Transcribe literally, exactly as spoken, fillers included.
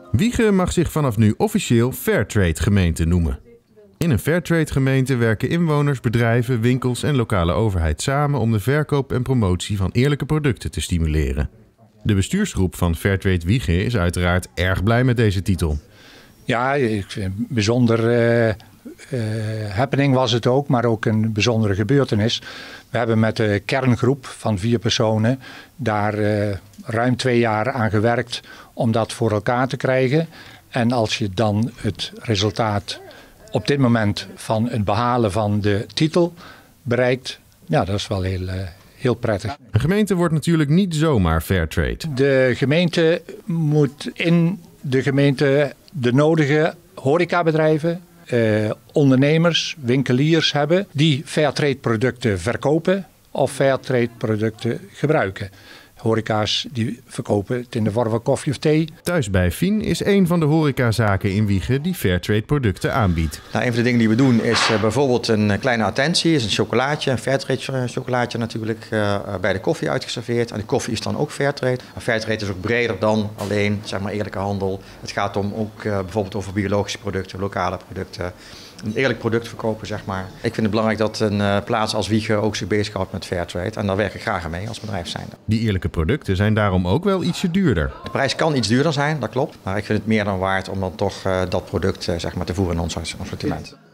Wijchen mag zich vanaf nu officieel Fairtrade gemeente noemen. In een Fairtrade gemeente werken inwoners, bedrijven, winkels en lokale overheid samen om de verkoop en promotie van eerlijke producten te stimuleren. De bestuursgroep van Fairtrade Wijchen is uiteraard erg blij met deze titel. Ja, ik vind een bijzonder uh, uh, happening was het ook, maar ook een bijzondere gebeurtenis. We hebben met de kerngroep van vier personen daar uh, ruim twee jaar aan gewerkt om dat voor elkaar te krijgen. En als je dan het resultaat op dit moment van het behalen van de titel bereikt, ja, dat is wel heel, uh, heel prettig. Een gemeente wordt natuurlijk niet zomaar Fairtrade. De gemeente moet in de gemeente de nodige horecabedrijven, eh, ondernemers, winkeliers hebben die Fairtrade producten verkopen of Fairtrade producten gebruiken. Horeca's die verkopen het in de vorm van koffie of thee. Thuis bij Fien is een van de horecazaken in Wijchen die Fairtrade producten aanbiedt. Nou, een van de dingen die we doen is uh, bijvoorbeeld een kleine attentie, is een chocolaatje, een Fairtrade chocolaatje natuurlijk, uh, bij de koffie uitgeserveerd. En de koffie is dan ook Fairtrade. Maar Fairtrade is ook breder dan alleen zeg maar eerlijke handel. Het gaat om ook uh, bijvoorbeeld over biologische producten, lokale producten. Een eerlijk product verkopen, zeg maar. Ik vind het belangrijk dat een uh, plaats als Wijchen ook zich bezighoudt met Fairtrade. En daar werk ik graag aan mee als bedrijf zijnde. Die eerlijke producten zijn daarom ook wel ietsje duurder. De prijs kan iets duurder zijn, dat klopt. Maar ik vind het meer dan waard om dan toch uh, dat product uh, zeg maar, te voeren in ons assortiment.